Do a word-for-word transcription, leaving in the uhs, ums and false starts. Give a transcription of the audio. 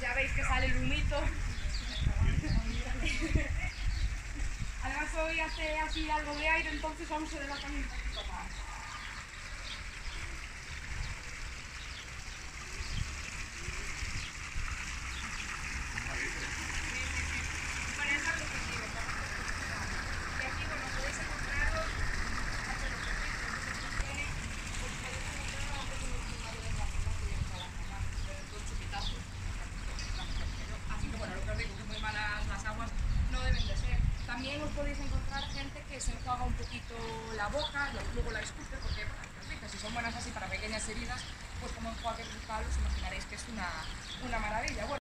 ya veis que sale el humito. Además hoy hace así algo de aire, entonces aún se le va también un poquito más. También os podéis encontrar gente que se enjuaga un poquito la boca, luego la escupe, porque bueno, si son buenas así para pequeñas heridas, pues como enjuague bucal os imaginaréis que es una, una maravilla. Bueno,